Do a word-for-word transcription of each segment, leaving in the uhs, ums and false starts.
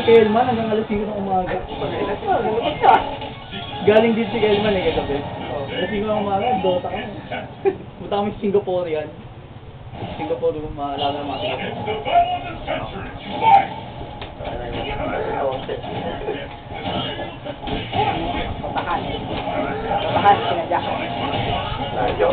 kay Elman hanggang alas singko ng umaga. Galing din si Elman eh kagabi. Alas singko ng umaga, Dota ka. Punta kami sa Singapore yan. Singapore, maalala ng mga Singapore. Patahan. Patahan, sinadya. Radyo.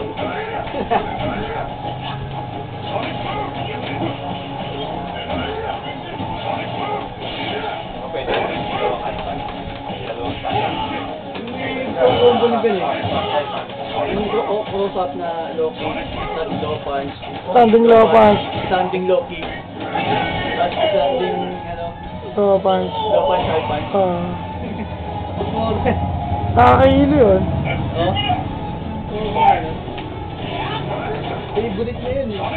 Pwede mo rin dalawang alpan. Dalawang tayo. Yung combo ni Ben eh. Yung cross-up na low-key, standing low punch. Standing low punch. Standing low-key. Tapos standing, ano, Low punch. low punch, high punch. Ah. More. Nakakahilo yun. Oh? Favorite na yun eh.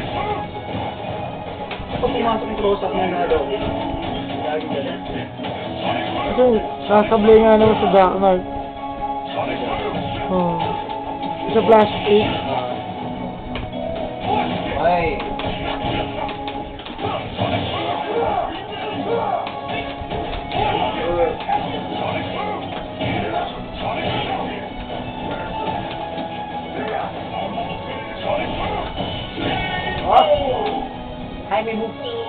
Kapag pumasok yung cross-up na na low-key, lagi ganun. Kasi sasablay nga naman sa Dark Knight. Oh. Sa Flash eight. Ay. Oh! Jaime move.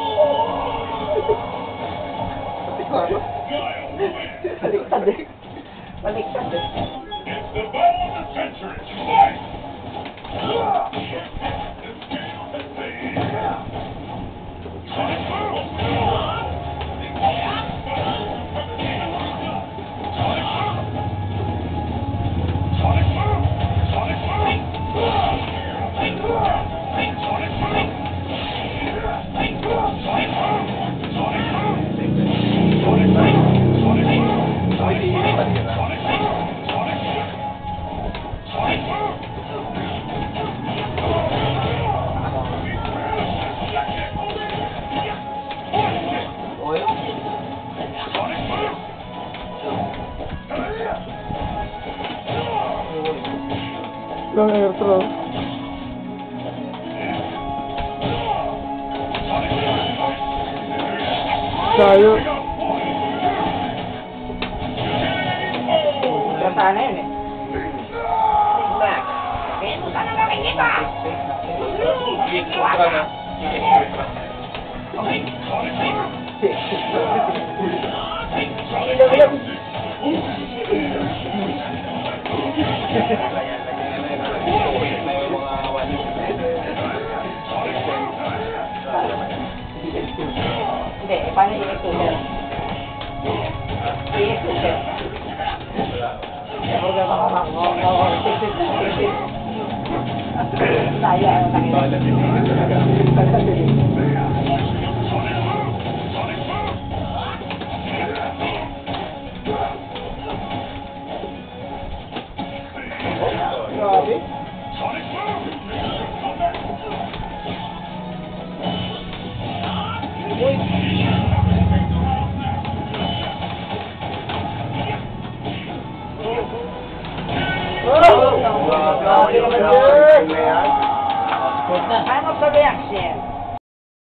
Baliktad eh. Baliktad eh. The battle of the century tonight. Sonic Boom. Sonic Boom. Sonic Boom. Sonic Boom. Sonic Boom. Sonic Boom. Sonic Boom. Sonic Boom. Sonic Boom. Sonic Boom. Sonic Boom. Sonic Boom. Sonic Boom! Oil? Sonic Boom! Long air throw. Sayo. Gata na yun eh. Eh, punta na namin dito! Big ultra na. Big ultra. Ilog-ilog. Hindi, paano i-extruder? I-extruder. Huwag na baka makakawag. Saya ang tangin. Grabe. Time of the reaction.